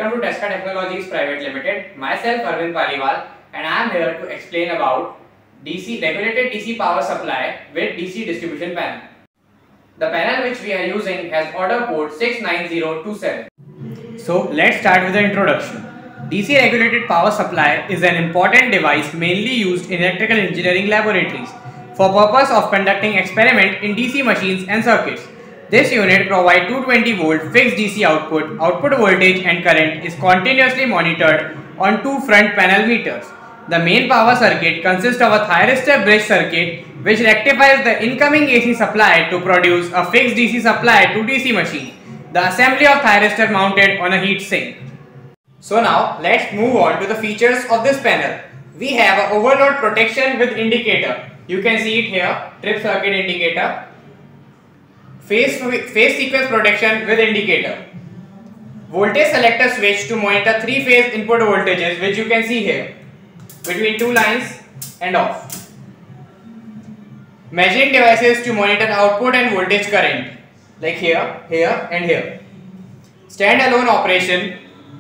welcome to Tesca Technologies Private Limited. Myself Arvind Paliwal and I am here to explain about regulated DC power supply with DC distribution panel. The panel which we are using has order code 69027. So let's start with the introduction. DC regulated power supply is an important device mainly used in electrical engineering laboratories for purpose of conducting experiment in DC machines and circuits. This unit provides 220 volt fixed DC output. Output voltage and current is continuously monitored on two front panel meters. The main power circuit consists of a thyristor bridge circuit which rectifies the incoming AC supply to produce a fixed DC supply to DC machine. The assembly of thyristor mounted on a heat sink. So now let's move on to the features of this panel. We have an overload protection with indicator. You can see it here, trip circuit indicator. Phase sequence protection with indicator. Voltage selector switch to monitor three-phase input voltages, which you can see here, between two lines and off. Measuring devices to monitor output and voltage current, like here, here and here. Standalone operation.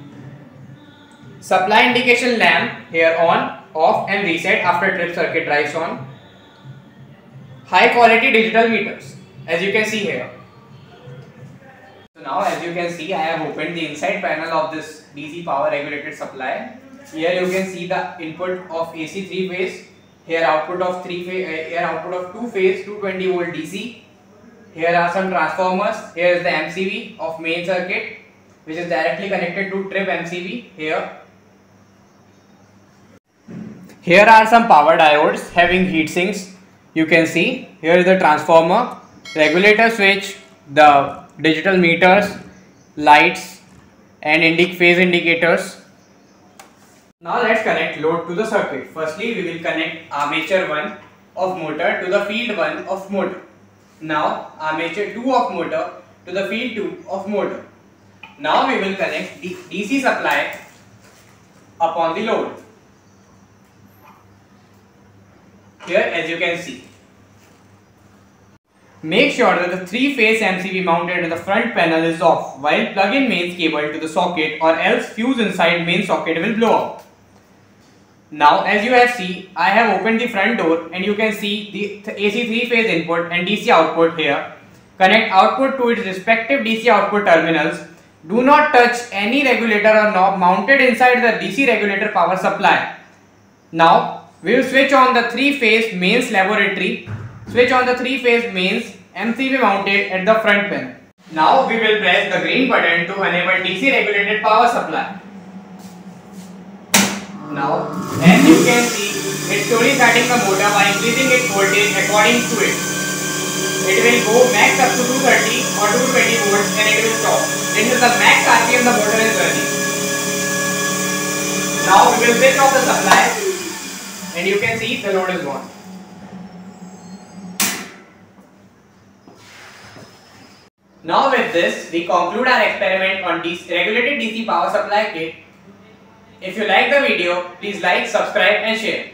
Supply indication lamp here on, off and reset after trip circuit drives on. High quality digital meters, as you can see here. So now as you can see, I have opened the inside panel of this DC power regulated supply. Here you can see the input of AC 3-phase, here output of 2-phase 220 volt DC. Here are some transformers. Here is the MCB of main circuit which is directly connected to trip MCB here. Here are some power diodes having heat sinks. You can see here is the transformer, regulator switch, the digital meters, lights and phase indicators. Now let's connect load to the circuit. Firstly we will connect armature 1 of motor to the field 1 of motor. Now armature 2 of motor to the field 2 of motor. Now we will connect the DC supply upon the load. Here as you can see. Make sure that the 3-phase MCB mounted in the front panel is off while plug in mains cable to the socket, or else fuse inside main socket will blow out. Now as you have seen, I have opened the front door and you can see the AC 3-phase input and DC output here. Connect output to its respective DC output terminals. Do not touch any regulator or knob mounted inside the DC regulator power supply. Now we will switch on the 3-phase mains laboratory. Switch on the 3-phase mains MCB mounted at the front panel. Now we will press the green button to enable DC regulated power supply. Now as you can see, it's slowly starting the motor by increasing its voltage according to it. It will go max up to 230 or 220 volts and it will stop. This is the max RPM the motor is running. Now we will switch off the supply and you can see the load is gone. Now with this, we conclude our experiment on regulated DC power supply kit. If you like the video, please like, subscribe and share.